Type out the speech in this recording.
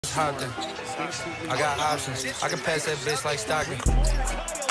Hopped in. I got options. I can pass that bitch like Stockton.